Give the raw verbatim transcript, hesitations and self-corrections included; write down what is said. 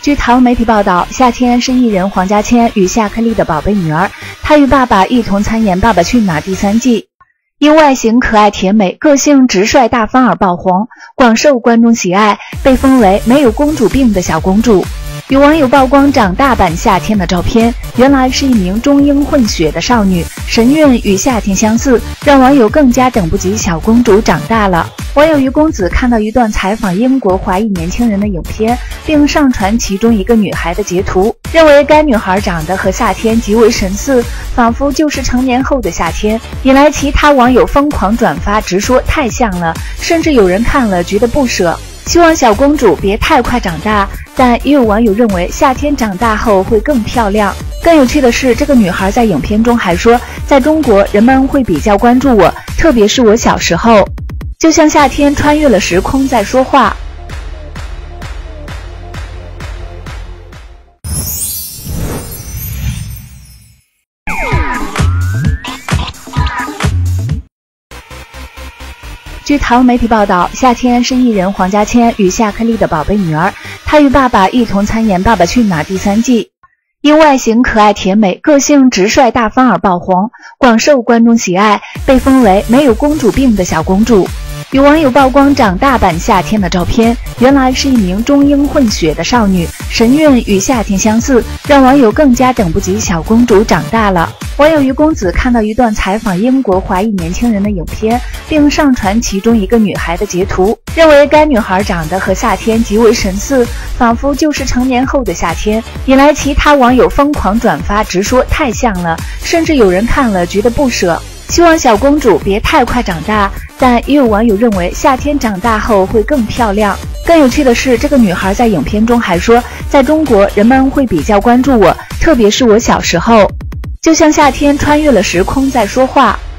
据台湾媒体报道，夏天是艺人黄家千与夏克立的宝贝女儿，她与爸爸一同参演《爸爸去哪儿》第三季，因外形可爱甜美、个性直率大方而爆红，广受观众喜爱，被封为没有公主病的小公主。有网友曝光长大版夏天的照片，原来是一名中英混血的少女，神韵与夏天相似，让网友更加等不及小公主长大了。网友于公子看到一段采访英国华裔年轻人的影片，并上传其中一个女孩的截图，认为该女孩长得和夏天极为神似，仿佛就是成年后的夏天，引来其他网友疯狂转发，直说太像了，甚至有人看了觉得不舍，希望小公主别太快长大。但也有网友认为夏天长大后会更漂亮。更有趣的是，这个女孩在影片中还说，在中国人们会比较关注我，特别是我小时候，就像夏天穿越了时空在说话。据台湾媒体报道，夏天是艺人黄家千与夏克立的宝贝女儿，她与爸爸一同参演《爸爸去哪儿》第三季，因外形可爱甜美、个性直率大方而爆红，广受观众喜爱，被封为没有公主病的小公主。有网友曝光长大版夏天的照片，原来是一名中英混血的少女，神韵与夏天相似，让网友更加等不及小公主长大了。网友于公子看到一段采访英国华裔年轻人的影片，并上传其中一个女孩的截图，认为该女孩长得和夏天极为神似，仿佛就是成年后的夏天，引来其他网友疯狂转发，直说太像了，甚至有人看了觉得不舍，希望小公主别太快长大。但也有网友认为夏天长大后会更漂亮。更有趣的是，这个女孩在影片中还说，在中国人们会比较关注我，特别是我小时候，就像夏天穿越了时空在说话。